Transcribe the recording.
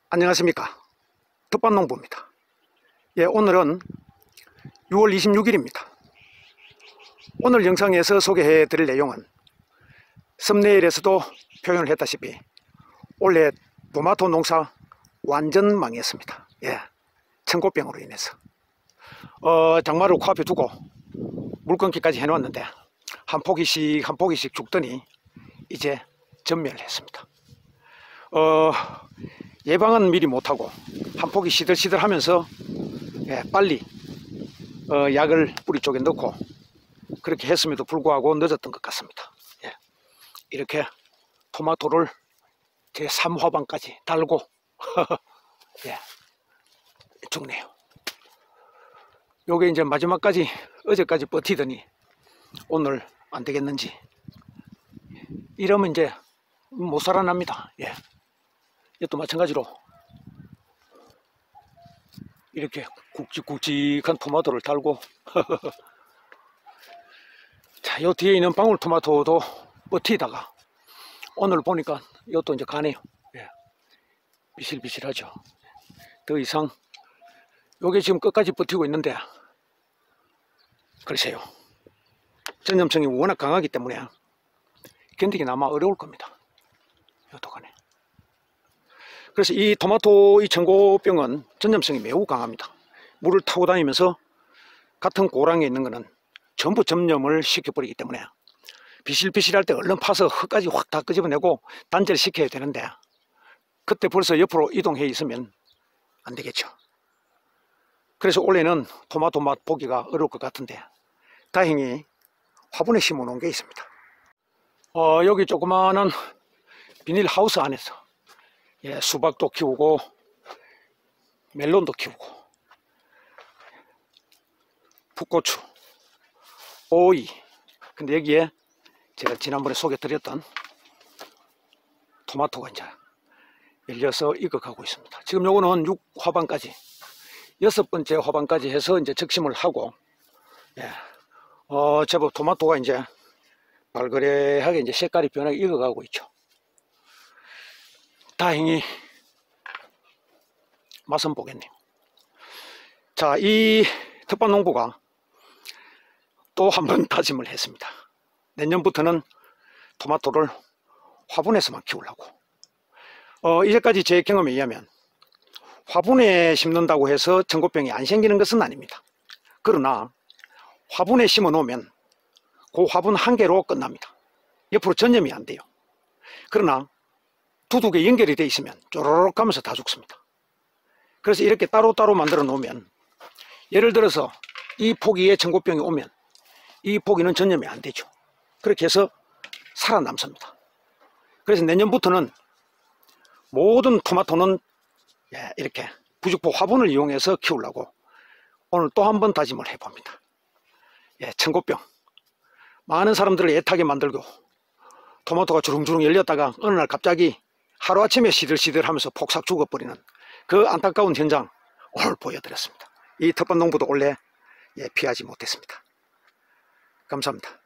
안녕하십니까, 텃밭농부입니다. 예, 오늘은 6월 26일입니다. 오늘 영상에서 소개해 드릴 내용은 썸네일에서도 표현을 했다시피 올해 토마토 농사 완전 망했습니다. 예, 천고병으로 인해서 장마를 코앞에 두고 물 끊기까지 해놓았는데 한 포기씩 한 포기씩 죽더니 이제 전멸했습니다. 예방은 미리 못하고 한 포기 시들시들 하면서 빨리 약을 뿌리 쪽에 넣고 그렇게 했음에도 불구하고 늦었던 것 같습니다. 예. 이렇게 토마토를 제 3화방까지 달고 예. 죽네요. 요게 이제 마지막까지 어제까지 버티더니 오늘 안 되겠는지 이러면 이제 못 살아납니다. 예. 이것도 마찬가지로 이렇게 굵직굵직한 토마토를 달고 자, 요 뒤에 있는 방울토마토도 버티다가 오늘 보니까 이것도 이제 가네요. 예. 비실비실하죠. 더 이상 요게 지금 끝까지 버티고 있는데 글쎄요, 전염성이 워낙 강하기 때문에 견디긴 아마 어려울 겁니다. 이것도 가네. 그래서 이 토마토 이 천고병은 전염성이 매우 강합니다. 물을 타고 다니면서 같은 고랑에 있는 거는 전부 점염을 시켜버리기 때문에 비실비실할 때 얼른 파서 흙까지 확 다 끄집어내고 단절을 시켜야 되는데 그때 벌써 옆으로 이동해 있으면 안 되겠죠. 그래서 올해는 토마토 맛 보기가 어려울 것 같은데 다행히 화분에 심어 놓은 게 있습니다. 여기 조그마한 비닐하우스 안에서 수박도 키우고 멜론도 키우고 풋고추, 오이, 근데 여기에 제가 지난번에 소개드렸던 토마토가 이제 열려서 익어가고 있습니다. 지금 요거는 6화방까지 6번째 화방까지 해서 이제 적심을 하고 제법 토마토가 이제 발그레하게 이제 색깔이 변하게 익어가고 있죠. 다행히 맛은 보겠네요. 자, 이 텃밭농부가 또 한 번 다짐을 했습니다. 내년부터는 토마토를 화분에서만 키우려고. 이제까지 제 경험에 의하면 화분에 심는다고 해서 천고병이 안 생기는 것은 아닙니다. 그러나 화분에 심어 놓으면 그 화분 한 개로 끝납니다. 옆으로 전염이 안 돼요. 그러나 두둑에 연결이 되어 있으면 쪼르륵 하면서 다 죽습니다. 그래서 이렇게 따로따로 만들어 놓으면 예를 들어서 이 포기에 천고병이 오면 이 포기는 전염이 안 되죠. 그렇게 해서 살아남습니다. 그래서 내년부터는 모든 토마토는 이렇게 부직포 화분을 이용해서 키우려고 오늘 또 한 번 다짐을 해봅니다. 천고병 많은 사람들을 애타게 만들고 토마토가 주렁주렁 열렸다가 어느 날 갑자기 하루아침에 시들시들 하면서 폭삭 죽어버리는 그 안타까운 현장 오늘 보여드렸습니다. 이 텃밭농부도 원래 피하지 못했습니다. 감사합니다.